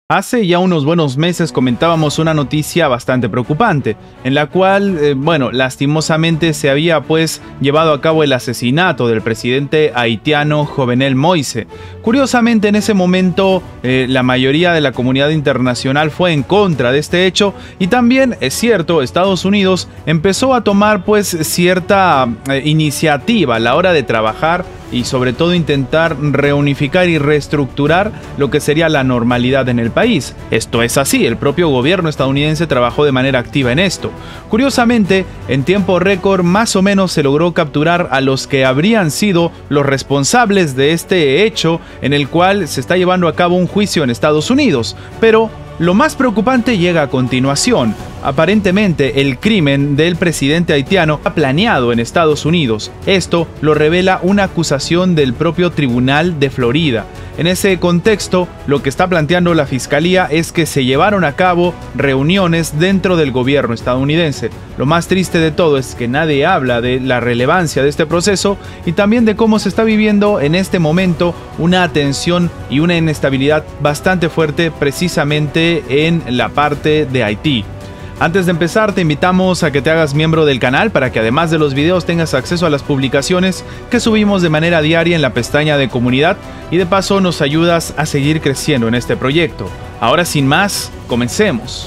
Hace ya unos buenos meses comentábamos una noticia bastante preocupante, en la cual, lastimosamente se había llevado a cabo el asesinato del presidente haitiano Jovenel Moïse. Curiosamente, en ese momento la mayoría de la comunidad internacional fue en contra de este hecho y también, es cierto, Estados Unidos empezó a tomar cierta iniciativa a la hora de trabajar y sobre todo intentar reunificar y reestructurar lo que sería la normalidad en el país. Esto es así, el propio gobierno estadounidense trabajó de manera activa en esto. Curiosamente, en tiempo récord más o menos se logró capturar a los que habrían sido los responsables de este hecho, en el cual se está llevando a cabo un juicio en Estados Unidos, pero lo más preocupante llega a continuación. Aparentemente, el crimen del presidente haitiano ha planeado en Estados Unidos. Esto lo revela una acusación del propio Tribunal de Florida. En ese contexto, lo que está planteando la Fiscalía es que se llevaron a cabo reuniones dentro del gobierno estadounidense. Lo más triste de todo es que nadie habla de la relevancia de este proceso y también de cómo se está viviendo en este momento una tensión y una inestabilidad bastante fuerte precisamente en la parte de Haití. Antes de empezar, te invitamos a que te hagas miembro del canal para que además de los videos tengas acceso a las publicaciones que subimos de manera diaria en la pestaña de comunidad y de paso nos ayudas a seguir creciendo en este proyecto. Ahora sin más, comencemos.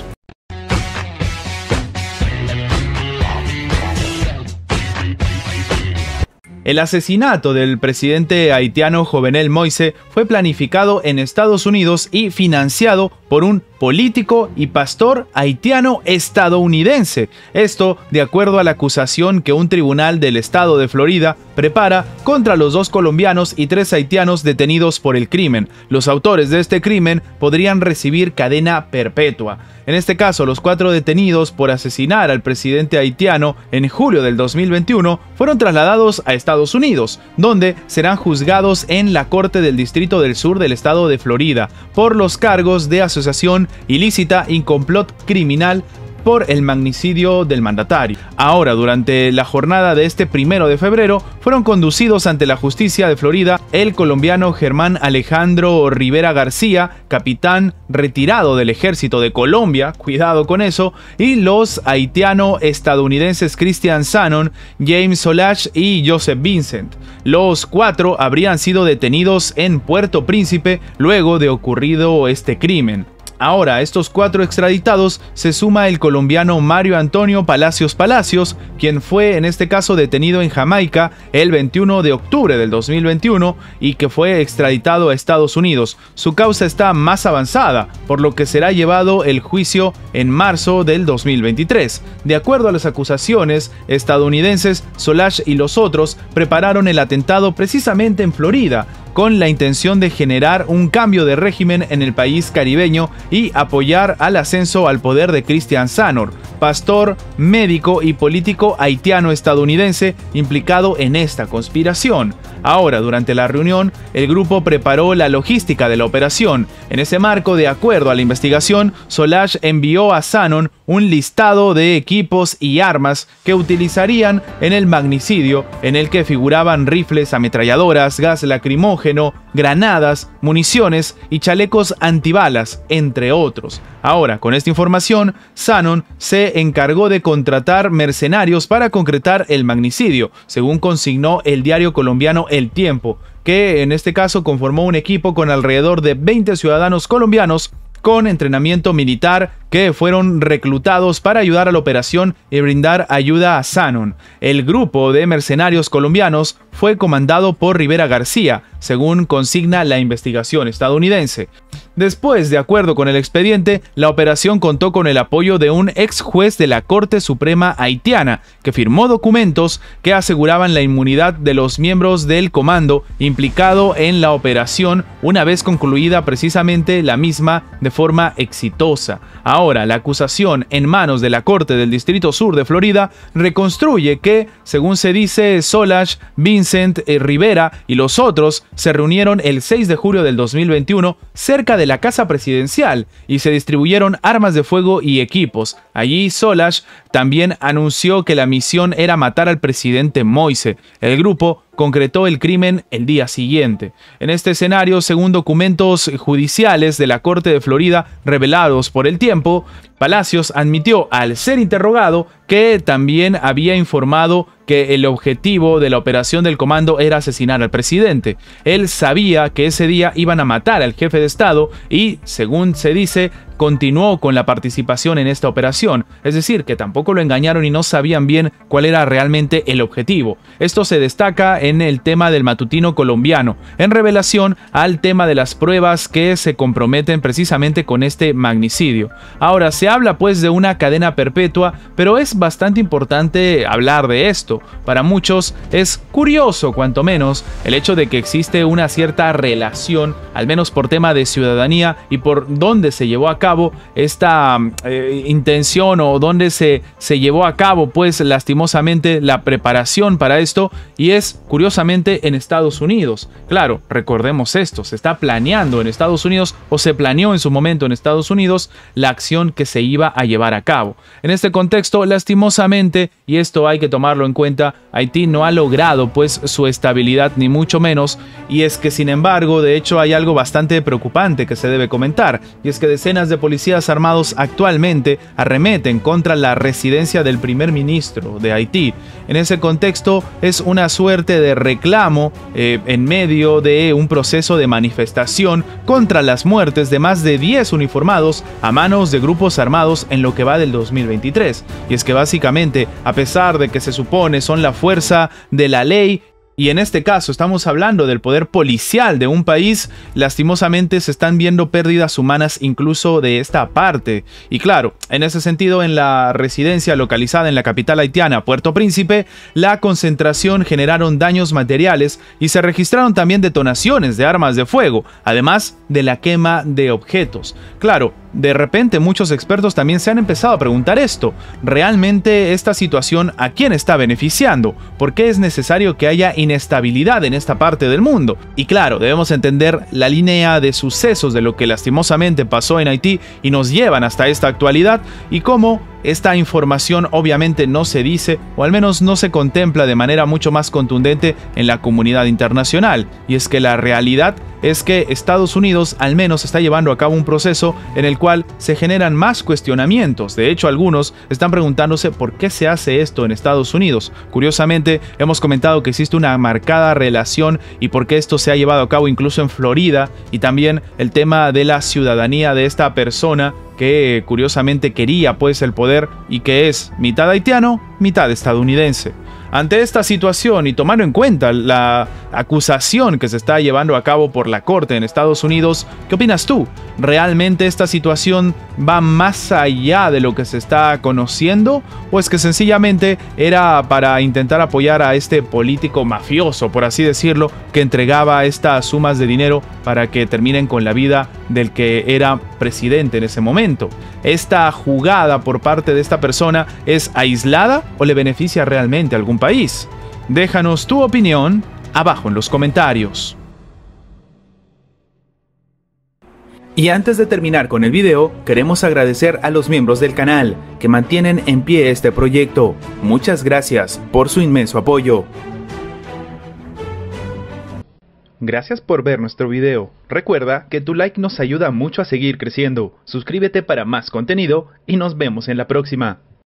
El asesinato del presidente haitiano Jovenel Moïse fue planificado en Estados Unidos y financiado por un político y pastor haitiano estadounidense. Esto de acuerdo a la acusación que un tribunal del estado de Florida prepara contra los 2 colombianos y 3 haitianos detenidos por el crimen. Los autores de este crimen podrían recibir cadena perpetua. En este caso, los 4 detenidos por asesinar al presidente haitiano en julio del 2021 fueron trasladados a Estados Unidos, donde serán juzgados en la Corte del Distrito del Sur del estado de Florida por los cargos de asociación ilícita y complot criminal por el magnicidio del mandatario. Ahora, durante la jornada de este 1 de febrero, fueron conducidos ante la justicia de Florida el colombiano Germán Alejandro Rivera García, capitán retirado del ejército de Colombia, cuidado con eso, y los haitiano-estadounidenses Christian Shannon, James Solage y Joseph Vincent. Los 4 habrían sido detenidos en Puerto Príncipe luego de ocurrido este crimen. Ahora, a estos 4 extraditados se suma el colombiano Mario Antonio Palacios Palacios, quien fue en este caso detenido en Jamaica el 21 de octubre del 2021 y que fue extraditado a Estados Unidos. Su causa está más avanzada, por lo que será llevado el juicio en marzo del 2023. De acuerdo a las acusaciones estadounidenses, Solage y los otros prepararon el atentado precisamente en Florida, con la intención de generar un cambio de régimen en el país caribeño y apoyar al ascenso al poder de Christian Shannon, pastor, médico y político haitiano-estadounidense implicado en esta conspiración. Ahora, durante la reunión, el grupo preparó la logística de la operación. En ese marco, de acuerdo a la investigación, Solage envió a Shannon un listado de equipos y armas que utilizarían en el magnicidio, en el que figuraban rifles, ametralladoras, gas lacrimógeno, granadas, municiones y chalecos antibalas, entre otros. Ahora, con esta información, Shannon se encargó de contratar mercenarios para concretar el magnicidio, según consignó el diario colombiano El Tiempo, que en este caso conformó un equipo con alrededor de 20 ciudadanos colombianos con entrenamiento militar que fueron reclutados para ayudar a la operación y brindar ayuda a Shannon. El grupo de mercenarios colombianos fue comandado por Rivera García, según consigna la investigación estadounidense. Después, de acuerdo con el expediente, la operación contó con el apoyo de un ex juez de la Corte Suprema haitiana, que firmó documentos que aseguraban la inmunidad de los miembros del comando implicado en la operación una vez concluida precisamente la misma de forma exitosa. Ahora, la acusación en manos de la Corte del Distrito Sur de Florida reconstruye que, según se dice, Solage, Vincent, Rivera y los otros se reunieron el 6 de julio del 2021 cerca de la Casa Presidencial y se distribuyeron armas de fuego y equipos. Allí Solage también anunció que la misión era matar al presidente Moïse. El grupo concretó el crimen el día siguiente. En este escenario, según documentos judiciales de la Corte de Florida revelados por El Tiempo, Palacios admitió al ser interrogado que también había informado que el objetivo de la operación del comando era asesinar al presidente. Él sabía que ese día iban a matar al jefe de Estado y, según se dice, continuó con la participación en esta operación, es decir, que tampoco lo engañaron y no sabían bien cuál era realmente el objetivo. Esto se destaca en el tema del matutino colombiano, en revelación al tema de las pruebas que se comprometen precisamente con este magnicidio. Ahora, se habla pues de una cadena perpetua, pero es bastante importante hablar de esto. Para muchos es curioso, cuanto menos, el hecho de que existe una cierta relación, al menos por tema de ciudadanía y por dónde se llevó a cabo esta intención o dónde se llevó a cabo pues lastimosamente la preparación para esto, y es curiosamente en Estados Unidos. Claro, recordemos esto, se está planeando en Estados Unidos o se planeó en su momento en Estados Unidos la acción que se iba a llevar a cabo. En este contexto, lastimosamente, y esto hay que tomarlo en cuenta, Haití no ha logrado pues su estabilidad ni mucho menos, y es que sin embargo, de hecho hay algo bastante preocupante que se debe comentar, y es que decenas de policías armados actualmente arremeten contra la residencia del primer ministro de Haití. En ese contexto es una suerte de reclamo en medio de un proceso de manifestación contra las muertes de más de 10 uniformados a manos de grupos armados en lo que va del 2023. Y es que básicamente, a pesar de que se supone son la fuerza de la ley, y en este caso estamos hablando del poder policial de un país, lastimosamente se están viendo pérdidas humanas incluso de esta parte. Y claro, en ese sentido, en la residencia localizada en la capital haitiana, Puerto Príncipe, la concentración generaron daños materiales y se registraron también detonaciones de armas de fuego, además de la quema de objetos. Claro, de repente muchos expertos también se han empezado a preguntar esto. ¿Realmente esta situación a quién está beneficiando? ¿Por qué es necesario que haya inestabilidad en esta parte del mundo? Y claro, debemos entender la línea de sucesos de lo que lastimosamente pasó en Haití y nos llevan hasta esta actualidad, y cómo esta información obviamente no se dice, o al menos no se contempla de manera mucho más contundente en la comunidad internacional. Y es que la realidad es que Estados Unidos al menos está llevando a cabo un proceso en el cual se generan más cuestionamientos. De hecho, algunos están preguntándose por qué se hace esto en Estados Unidos. Curiosamente, hemos comentado que existe una marcada relación y por qué esto se ha llevado a cabo incluso en Florida, y también el tema de la ciudadanía de esta persona que curiosamente quería pues el poder y que es mitad haitiano, mitad estadounidense. Ante esta situación y tomando en cuenta la acusación que se está llevando a cabo por la Corte en Estados Unidos, ¿qué opinas tú? ¿Realmente esta situación va más allá de lo que se está conociendo? ¿O es que sencillamente era para intentar apoyar a este político mafioso, por así decirlo, que entregaba estas sumas de dinero para que terminen con la vida del que era presidente en ese momento? ¿Esta jugada por parte de esta persona es aislada o le beneficia realmente a algún país? Déjanos tu opinión abajo en los comentarios. Y antes de terminar con el video, queremos agradecer a los miembros del canal que mantienen en pie este proyecto. Muchas gracias por su inmenso apoyo. Gracias por ver nuestro video. Recuerda que tu like nos ayuda mucho a seguir creciendo. Suscríbete para más contenido y nos vemos en la próxima.